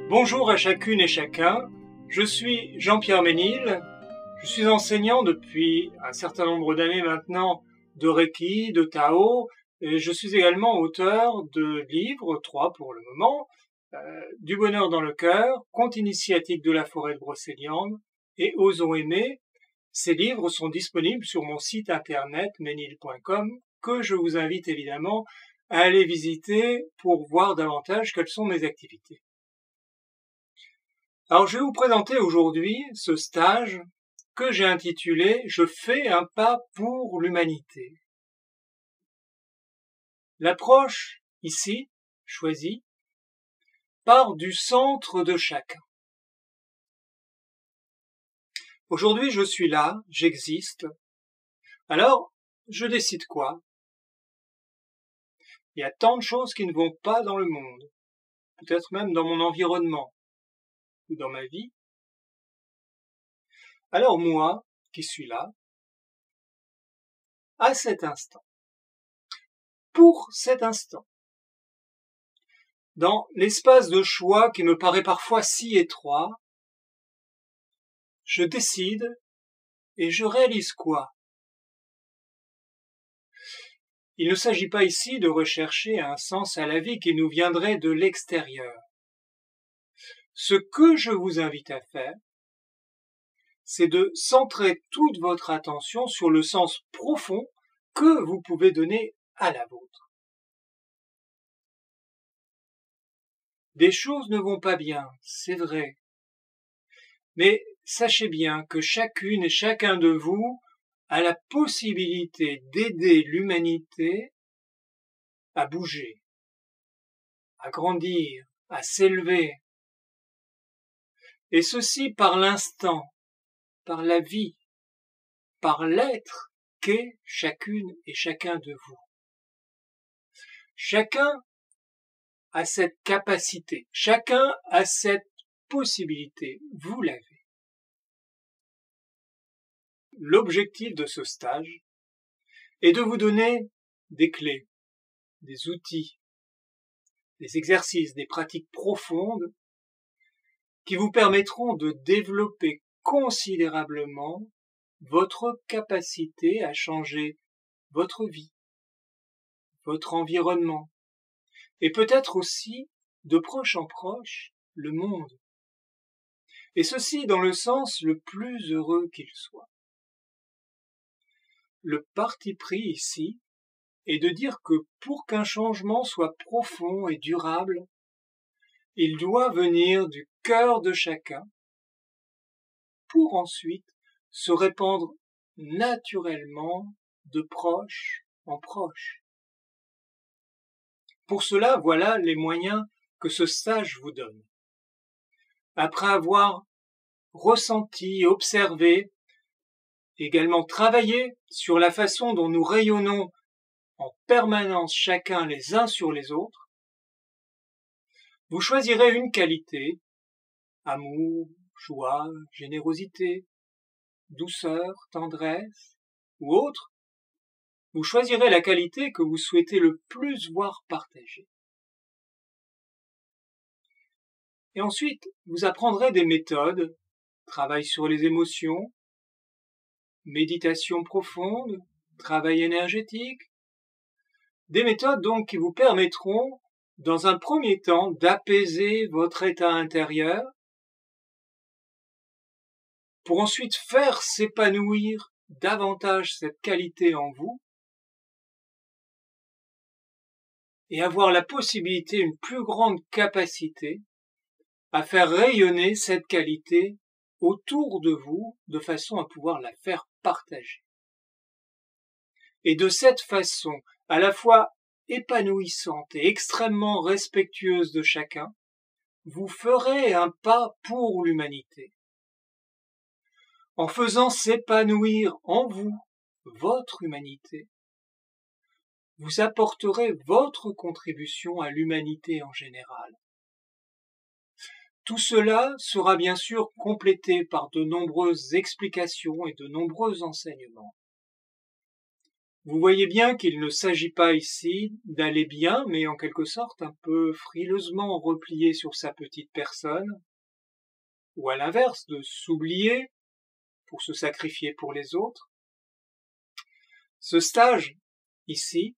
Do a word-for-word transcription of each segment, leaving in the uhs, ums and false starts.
Bonjour à chacune et chacun, je suis Jean-Pierre Ménil, je suis enseignant depuis un certain nombre d'années maintenant de Reiki, de Tao, et je suis également auteur de livres, trois pour le moment, euh, Du bonheur dans le cœur, Conte initiatique de la forêt de Brocéliande et Osons aimer. Ces livres sont disponibles sur mon site internet ménil point com que je vous invite évidemment à aller visiter pour voir davantage quelles sont mes activités. Alors je vais vous présenter aujourd'hui ce stage que j'ai intitulé « Je fais un pas pour l'humanité ». L'approche ici, choisie, part du centre de chacun. Aujourd'hui je suis là, j'existe. Alors, je décide quoi? Il y a tant de choses qui ne vont pas dans le monde, peut-être même dans mon environnement ou dans ma vie. Alors moi, qui suis là, à cet instant, pour cet instant, dans l'espace de choix qui me paraît parfois si étroit, je décide et je réalise quoi? Il ne s'agit pas ici de rechercher un sens à la vie qui nous viendrait de l'extérieur. Ce que je vous invite à faire, c'est de centrer toute votre attention sur le sens profond que vous pouvez donner à la vôtre. Des choses ne vont pas bien, c'est vrai. Mais sachez bien que chacune et chacun de vous a la possibilité d'aider l'humanité à bouger, à grandir, à s'élever. Et ceci par l'instant, par la vie, par l'être qu'est chacune et chacun de vous. Chacun a cette capacité, chacun a cette possibilité, vous l'avez. L'objectif de ce stage est de vous donner des clés, des outils, des exercices, des pratiques profondes qui vous permettront de développer considérablement votre capacité à changer votre vie, votre environnement, et peut-être aussi, de proche en proche, le monde. Et ceci dans le sens le plus heureux qu'il soit. Le parti pris ici est de dire que pour qu'un changement soit profond et durable, il doit venir du cœur de chacun pour ensuite se répandre naturellement de proche en proche. Pour cela, voilà les moyens que ce stage vous donne. Après avoir ressenti, observé, également travaillé sur la façon dont nous rayonnons en permanence chacun les uns sur les autres, vous choisirez une qualité, amour, joie, générosité, douceur, tendresse ou autre. Vous choisirez la qualité que vous souhaitez le plus voir partagée. Et ensuite, vous apprendrez des méthodes, travail sur les émotions, méditation profonde, travail énergétique, des méthodes donc qui vous permettront, dans un premier temps, d'apaiser votre état intérieur, pour ensuite faire s'épanouir davantage cette qualité en vous, et avoir la possibilité, une plus grande capacité, à faire rayonner cette qualité autour de vous, de façon à pouvoir la faire partager. Et de cette façon, à la fois épanouissante et extrêmement respectueuse de chacun, vous ferez un pas pour l'humanité. En faisant s'épanouir en vous votre humanité, vous apporterez votre contribution à l'humanité en général. Tout cela sera bien sûr complété par de nombreuses explications et de nombreux enseignements. Vous voyez bien qu'il ne s'agit pas ici d'aller bien, mais en quelque sorte un peu frileusement replié sur sa petite personne, ou à l'inverse, de s'oublier pour se sacrifier pour les autres. Ce stage, ici,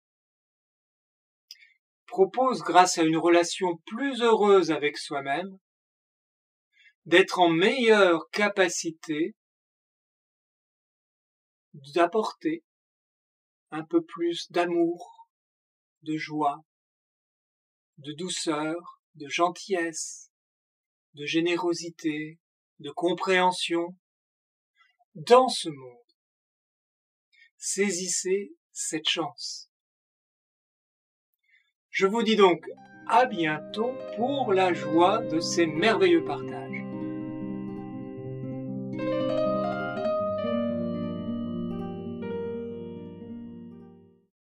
propose, grâce à une relation plus heureuse avec soi-même, d'être en meilleure capacité d'apporter un peu plus d'amour, de joie, de douceur, de gentillesse, de générosité, de compréhension dans ce monde. Saisissez cette chance. Je vous dis donc à bientôt pour la joie de ces merveilleux partages.